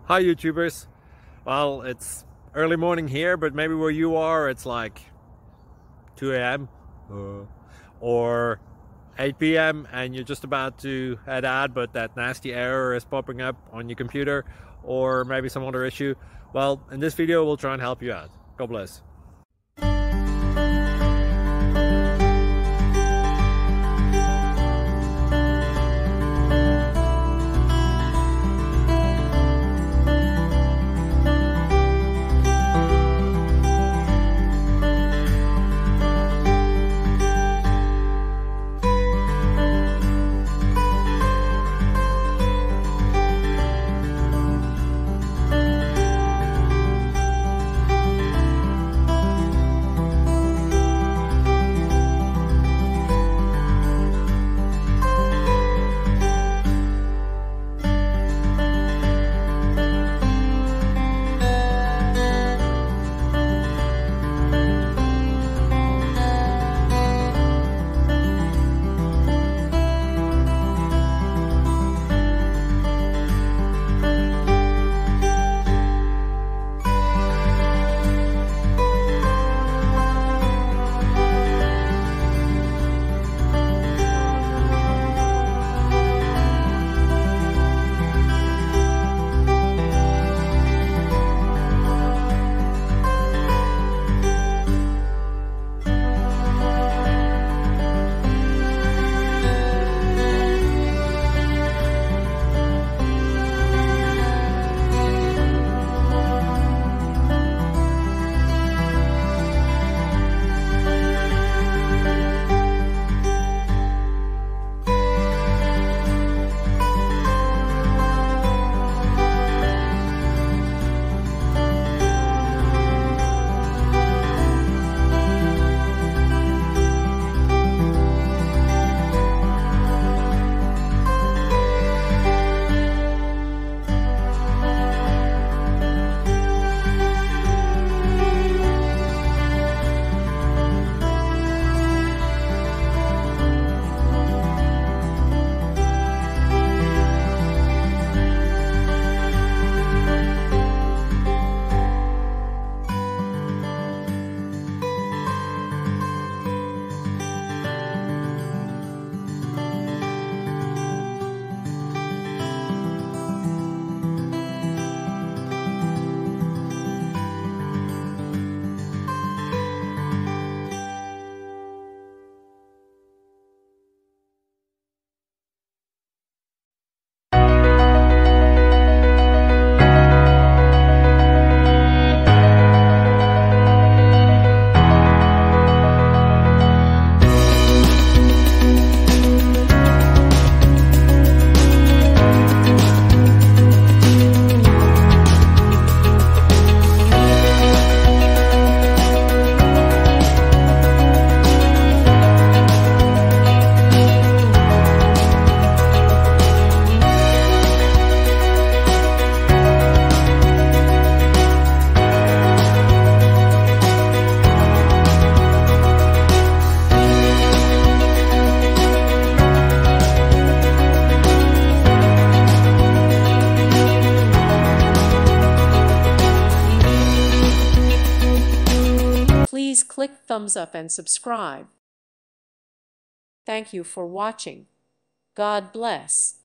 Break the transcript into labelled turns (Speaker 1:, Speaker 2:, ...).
Speaker 1: Hi YouTubers. Well, it's early morning here, but maybe where you are it's like 2 a.m. or 8 p.m. and you're just about to head out, but that nasty error is popping up on your computer, or maybe some other issue. Well, in this video we'll try and help you out. God bless.
Speaker 2: Please click thumbs up and subscribe. Thank you for watching. God bless.